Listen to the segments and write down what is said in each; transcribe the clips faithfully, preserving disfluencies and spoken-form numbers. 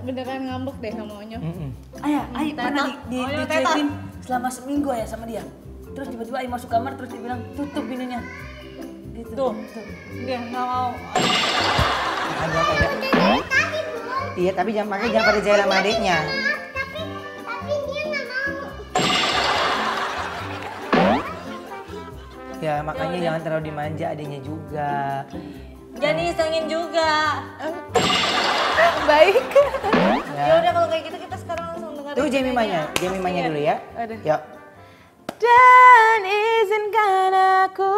beneran ngambek deh sama Onyo. Ayah, Ayah pernah di, di, dicuekin selama seminggu ya sama dia. Terus tiba-tiba Ayah masuk kamar terus dia bilang tutup pintunya. Gitu. Tuh, dia nggak mau. Agak agak. Iya, tapi jangan pakai jangan pada jahil sama adiknya. Tapi dia nggak mau. Ya makanya jangan terlalu dimanja adiknya juga. Jangan disengin juga. Baik. Ya. Ya udah kalau kayak gitu kita sekarang langsung dengerin. Tuh Jemimanya, Jemimanya dulu ya. Aduh. Yuk. Dan izinkan aku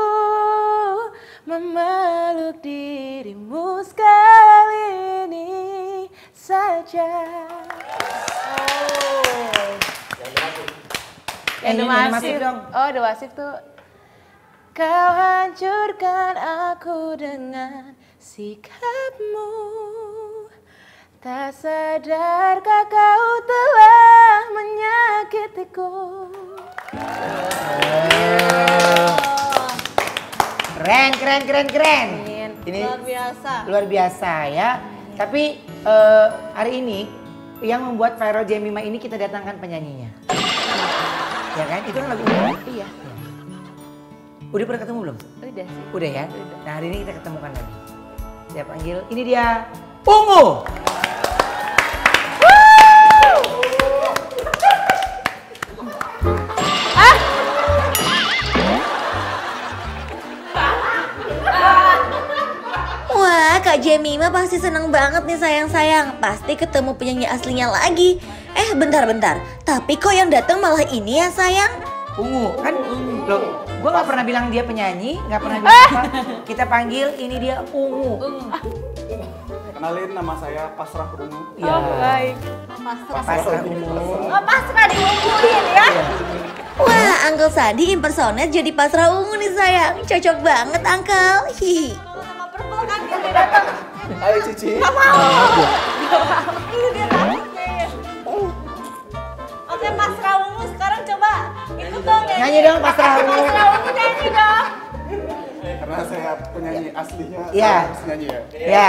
memeluk dirimu sekali ini saja. Oh. Yang Yang masif dong. Oh, The Wasif tuh. Kau hancurkan aku dengan sikapmu. Tak sadarkah kau telah menyakitiku. Keren, keren, keren, keren. Ini luar biasa. Luar biasa ya. Tapi uh, hari ini yang membuat viral Jemima ini kita datangkan penyanyinya. Ya kan? Itu kan lagu Iya. Udah pernah ketemu belum? Udah sih. Udah ya? Udah. Nah hari ini kita ketemukan lagi. Saya panggil, ini dia Ungu. Wah, Kak Jemima pasti seneng banget nih sayang-sayang. Pasti ketemu penyanyi aslinya lagi. Eh, bentar-bentar. Tapi kok yang datang malah ini ya sayang? Ungu kan? Loh, gue nggak pernah bilang dia penyanyi, nggak pernah bilang apa. Kita panggil ini dia Ungu. Kenalin, nama saya Pasrah Ungu. Ya. Oh, baik. Pasrah Ungu. Oh, pasrah diungguin ya. Wah, Uncle Sandi impersonate jadi pasrah ungu nih sayang. Cocok banget, Uncle. Hihi. Sama purple kan dia datang. Hai Cici. Gak mau. Ini dia takut kayaknya. Oke, pasrah ungu sekarang coba ikut dong nyanyi. Nyanyi dong Pasrah Ungu. Pasrah ungu nyanyi dong. Karena saya penyanyi aslinya, Iya. saya harus nyanyi ya. Ya.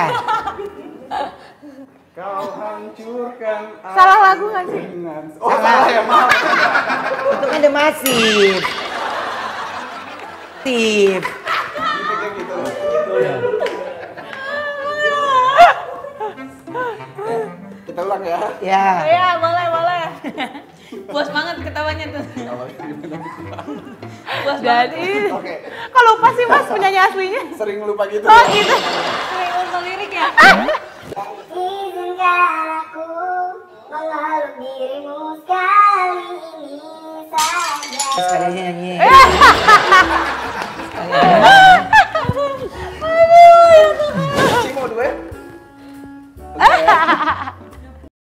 Kau hancurkan aku Salah lagu nggak sih? dengan... Oh salah ya, maaf. Itu kan The Masif. Masif. Gimiknya gitu. Kita ulang ya. Ya. Iya, boleh, boleh. Puas banget ketawanya tuh. Puas jadi. Oke, Kok lupa sih Mas penyanyi aslinya? sering lupa gitu. Oh ya. gitu. Sering lupa lirik ya? Izinkan aku memeluk dirimu sekali ini saja. Sekali aja nyanyi. Eh.